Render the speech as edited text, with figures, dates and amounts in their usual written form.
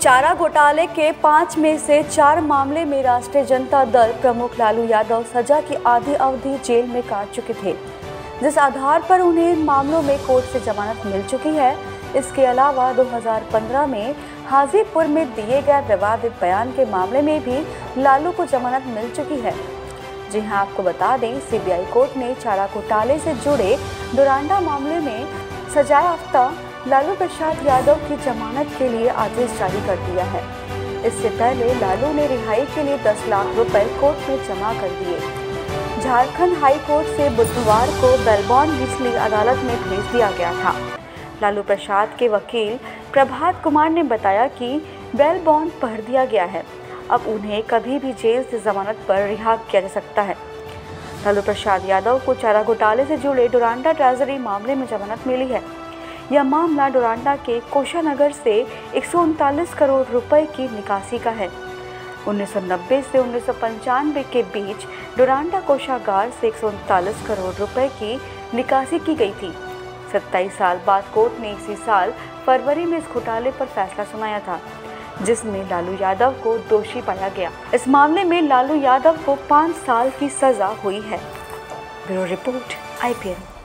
चारा घोटाले के 5 में से 4 मामले में राष्ट्रीय जनता दल प्रमुख लालू यादव सजा की आधी अवधि जेल में काट चुके थे, जिस आधार पर उन्हें इन मामलों में कोर्ट से जमानत मिल चुकी है। इसके अलावा 2015 में हाजीपुर में दिए गए विवादित बयान के मामले में भी लालू को जमानत मिल चुकी है। जी हां, आपको बता दें, सीबीआई कोर्ट ने चारा घोटाले से जुड़े डोरांडा मामले में सजायाफ्ता लालू प्रसाद यादव की जमानत के लिए आदेश जारी कर दिया है। इससे पहले लालू ने रिहाई के लिए 10 लाख रुपए कोर्ट में जमा कर दिए। झारखंड हाई कोर्ट से बुधवार को बेल बॉन्ड निचली अदालत में भेज दिया गया था। लालू प्रसाद के वकील प्रभात कुमार ने बताया कि बेल बॉन्ड पढ़ दिया गया है, अब उन्हें कभी भी जेल से जमानत पर रिहा किया जा सकता है। लालू प्रसाद यादव को चारा घोटाले से जुड़े डोरांडा ट्रेजरी मामले में जमानत मिली है। यह मामला डोरांडा के कोषानगर से 139 करोड़ रुपए की निकासी का है। 1990 से 1995 के बीच डोरांडा कोषागार से 139 करोड़ रुपए की निकासी की गई थी। 27 साल बाद कोर्ट ने इसी साल फरवरी में इस घोटाले पर फैसला सुनाया था, जिसमें लालू यादव को दोषी पाया गया। इस मामले में लालू यादव को 5 साल की सजा हुई है। Bureau report, IPN।